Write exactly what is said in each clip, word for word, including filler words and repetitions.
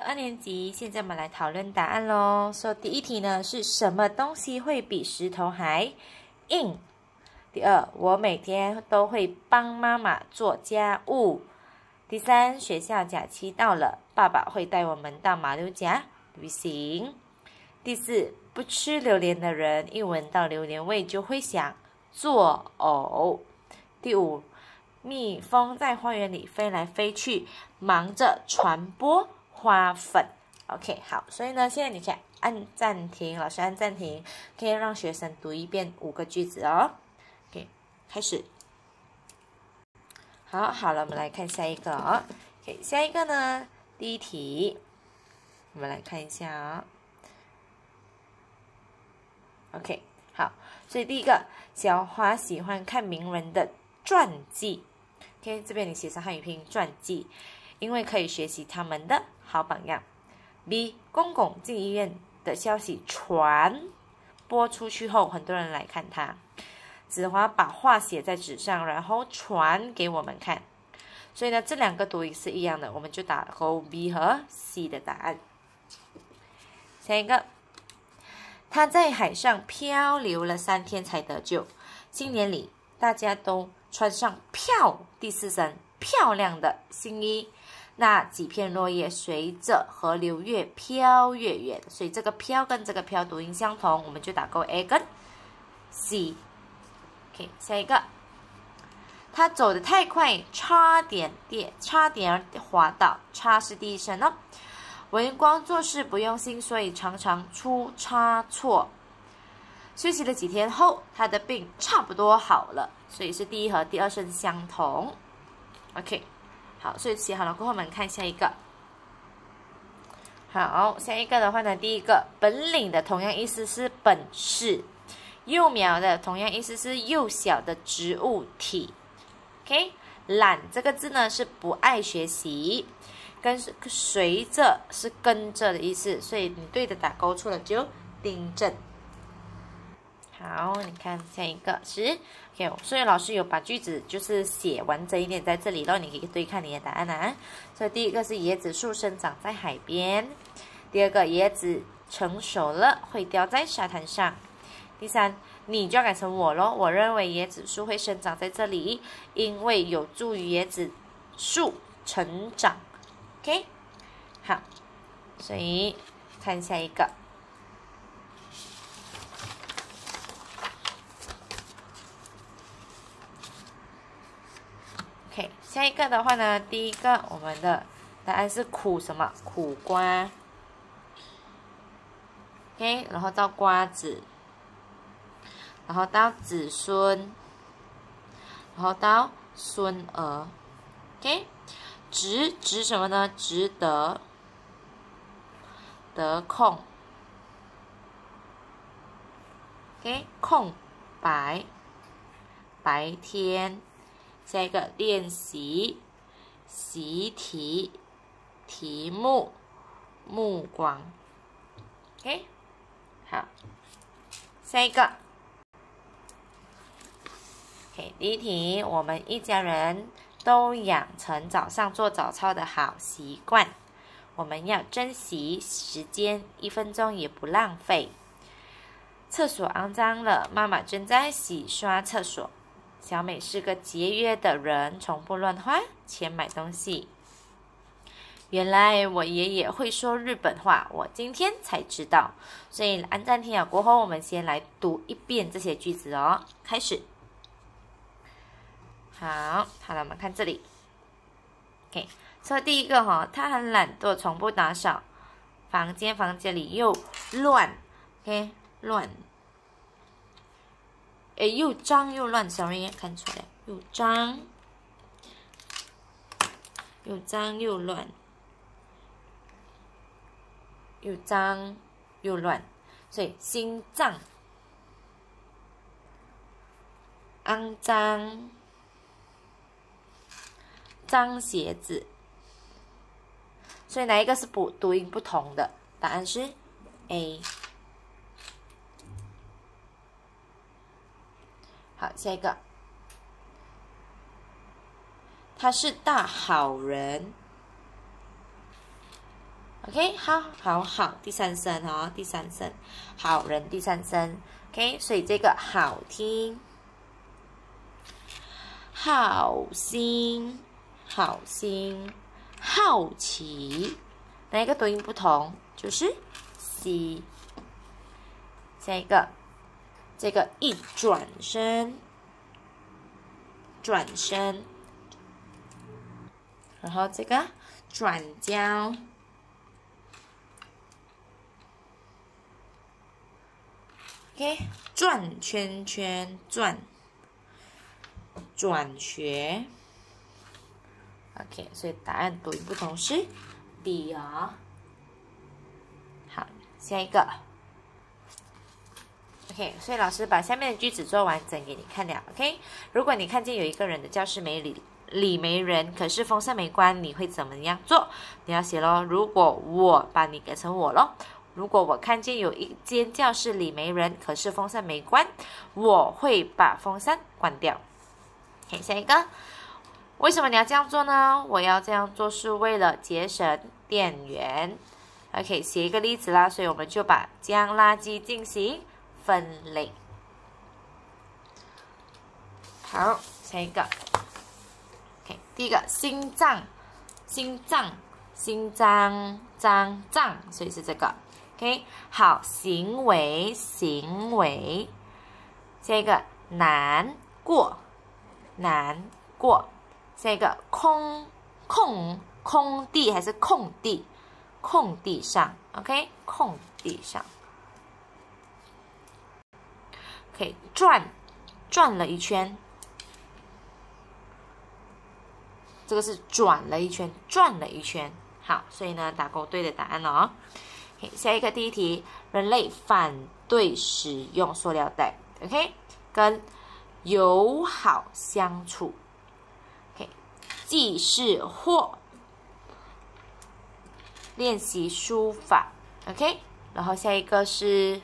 二年级，现在我们来讨论答案喽。说第一题呢是什么东西会比石头还硬？第二，我每天都会帮妈妈做家务。第三，学校假期到了，爸爸会带我们到马六甲旅行。第四，不吃榴莲的人一闻到榴莲味就会想作呕。第五，蜜蜂在花园里飞来飞去，忙着传播花粉。OK， 好，所以呢，现在你可以按暂停，老师按暂停，可以让学生读一遍五个句子哦。OK， 开始。好，好了，我们来看下一个哦。OK， 下一个呢，第一题，我们来看一下啊、哦。OK， 好，所以第一个，小华喜欢看名人的传记。OK， 这边你写上汉语拼音传记，因为可以学习他们的好榜样。B， 公公进医院的消息传播出去后，很多人来看他。子华把话写在纸上，然后传给我们看。所以呢，这两个读音是一样的，我们就打勾 B 和 C 的答案。下一个，他在海上漂流了三天才得救。新年里，大家都穿上漂第四声漂亮的新衣。那几片落叶随着河流越飘越远，所以这个飘跟这个飘读音相同，我们就打勾 A 跟 C。OK， 下一个，他走得太快，差点跌，差点滑倒，差是第一声哦。文光做事不用心，所以常常出差错。休息了几天后，他的病差不多好了，所以是第一和第二声相同。OK。好，所以写好了过后，我们看下一个。好，下一个的话呢，第一个本领的同样意思是本事，幼苗的同样意思是幼小的植物体。OK， 懒这个字呢是不爱学习，跟随着是跟着的意思，所以你对的打勾，错了就订正。好，你看下一个是 OK， 所以老师有把句子就是写完整一点在这里咯，你可以对看你的答案啊。所以第一个是椰子树生长在海边，第二个椰子成熟了会掉在沙滩上，第三你就要改成我咯，我认为椰子树会生长在这里，因为有助于椰子树成长。OK， 好，所以看下一个。OK， 下一个的话呢，第一个我们的答案是苦什么？苦瓜。OK， 然后到瓜子，然后到子孙，然后到孙儿。OK， 值值什么呢？值得，得空。OK， 空白，白天。下一个练习，习题，题目，目光。OK， 好，下一个。OK， 第一题，我们一家人都养成早上做早操的好习惯，我们要珍惜时间，一分钟也不浪费。厕所肮脏了，妈妈正在洗刷厕所。小美是个节约的人，从不乱花钱买东西。原来我爷爷会说日本话，我今天才知道。所以按暂停了过后，我们先来读一遍这些句子哦。开始。好，好了，我们看这里。OK， 所以第一个哈、哦，他很懒惰，从不打扫房间，房间里又乱。OK， 乱。诶，又脏又乱 ，sorry， 看出来，又脏，又脏又乱，又脏又乱，所以心脏肮脏，脏鞋子，所以哪一个是不读音不同的？答案是 A。好，下一个，他是大好人。 OK， 好，好，好，第三声哦，第三声，好人第三声。OK， 所以这个好听、好心、好心、好奇，哪一个读音不同？就是 C。下一个，这个一转身，转身，然后这个转角。OK， 转圈圈转，转学。OK， 所以答案读音不同是 B 哦。好，下一个。OK， 所以老师把下面的句子做完整给你看了。OK， 如果你看见有一个人的教室没里里没人，可是风扇没关，你会怎么样做？你要写咯。如果我把你改成我咯。如果我看见有一间教室里没人，可是风扇没关，我会把风扇关掉。OK， 下一个，为什么你要这样做呢？我要这样做是为了节省电源。OK， 写一个例子啦，所以我们就把将垃圾进行分类。好，下一个。OK， 第一个心脏，心脏，心脏，脏脏，所以是这个。OK， 好，行为，行为，下一个难过，难过，下一个空，空，空地还是空地，空地上 ，OK， 空地上。OK， 转，转了一圈，这个是转了一圈，转了一圈。好，所以呢，打勾对的答案了哦。Okay， 下一个第一题，人类反对使用塑料袋 ，OK， 跟友好相处 ，OK， 记事或练习书法 ，OK， 然后下一个是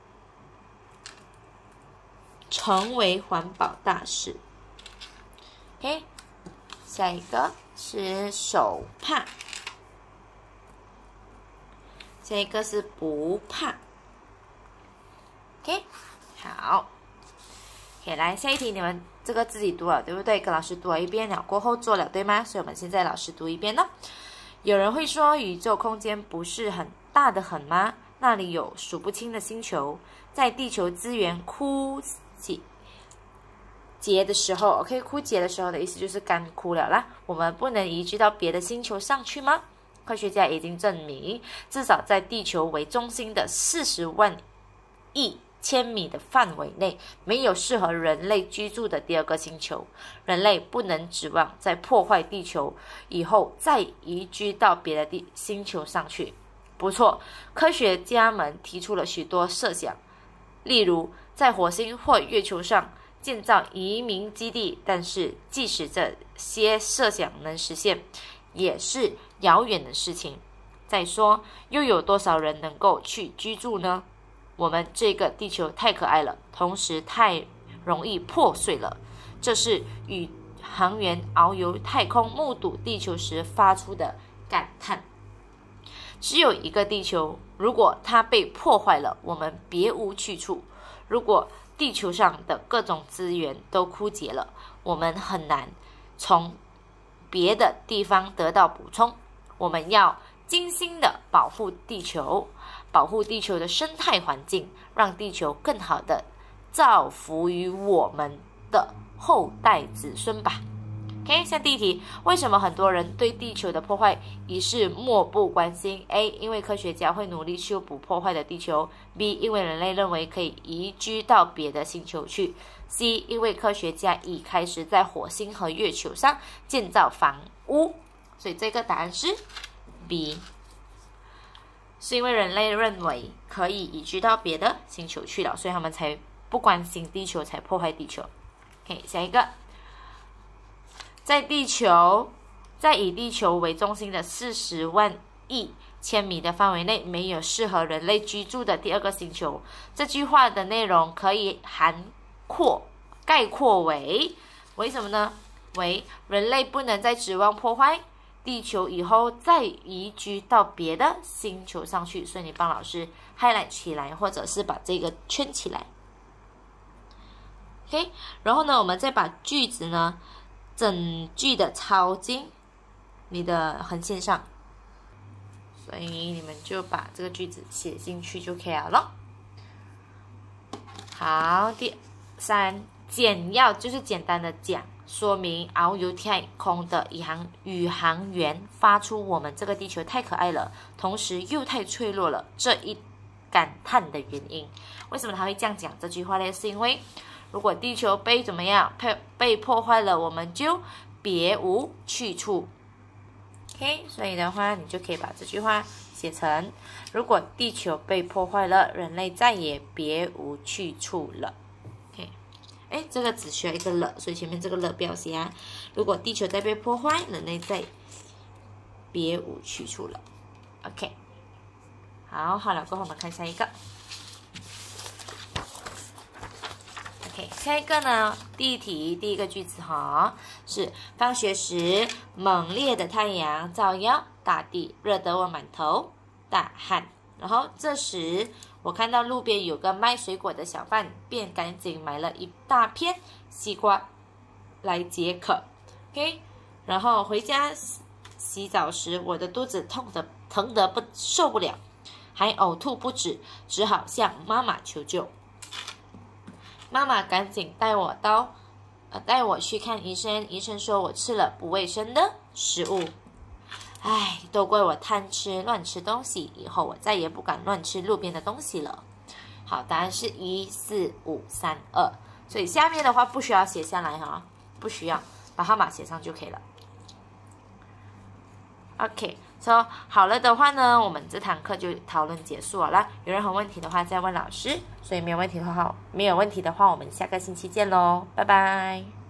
成为环保大使 ，OK， 下一个是手帕。下一个是不怕 ，OK， 好 ，OK， 来下一题，你们这个自己读了对不对？跟老师读了一遍了过后做了对吗？所以我们现在老师读一遍咯。有人会说宇宙空间不是很大的很吗？那里有数不清的星球，在地球资源枯竭竭的时候 ，OK， 枯竭的时候的意思就是干枯了啦。我们不能移居到别的星球上去吗？科学家已经证明，至少在地球为中心的四十万亿千米的范围内，没有适合人类居住的第二个星球。人类不能指望在破坏地球以后再移居到别的地星球上去。不错，科学家们提出了许多设想，例如在火星或月球上建造移民基地，但是即使这些设想能实现，也是遥远的事情。再说，又有多少人能够去居住呢？我们这个地球太可爱了，同时太容易破碎了。这是宇航员遨游太空目睹地球时发出的感叹。只有一个地球，如果它被破坏了，我们别无去处。如果地球上的各种资源都枯竭了，我们很难从别的地方得到补充。我们要精心的保护地球，保护地球的生态环境，让地球更好的造福于我们的后代子孙吧。OK， 像第一题，为什么很多人对地球的破坏一事漠不关心 ？A， 因为科学家会努力修补破坏的地球 ；B， 因为人类认为可以移居到别的星球去 ；C， 因为科学家已开始在火星和月球上建造房屋。所以这个答案是 B， 是因为人类认为可以移居到别的星球去了，所以他们才不关心地球，才破坏地球。OK， 下一个。在地球，在以地球为中心的四十万亿千米的范围内，没有适合人类居住的第二个星球。这句话的内容可以涵括、概括为为什么呢？为人类不能再指望破坏地球以后再移居到别的星球上去，所以你帮老师 highlight 起来，或者是把这个圈起来。OK， 然后呢，我们再把句子呢整句的抄进你的横线上，所以你们就把这个句子写进去就可以了。好，第三，简要就是简单的讲。说明遨游太空的宇航宇航员发出我们这个地球太可爱了，同时又太脆弱了这一感叹的原因。为什么他会这样讲这句话呢？是因为如果地球被怎么样被被破坏了，我们就别无去处。OK， 所以的话，你就可以把这句话写成：如果地球被破坏了，人类再也别无去处了。哎，这个只需要一个了，所以前面这个了不要写啊。如果地球在被破坏，人类再别无去处了。OK， 好，好了，过后我们看下一个。OK， 下一个呢，第一题第一个句子哈，是放学时猛烈的太阳照耀大地，热得我满头大汗。然后这时我看到路边有个卖水果的小贩，便赶紧买了一大片西瓜来解渴。OK， 然后回家洗澡时，我的肚子痛得疼得不受不了，还呕吐不止，只好向妈妈求救。妈妈赶紧带我到呃带我去看医生，医生说我吃了不卫生的食物。唉，都怪我贪吃乱吃东西，以后我再也不敢乱吃路边的东西了。好，答案是一四五三二，所以下面的话不需要写下来哈，不需要，把号码写上就可以了。OK， so 好了的话呢，我们这堂课就讨论结束了。有任何问题的话再问老师，所以没有问题的话，没有问题的话，我们下个星期见喽，拜拜。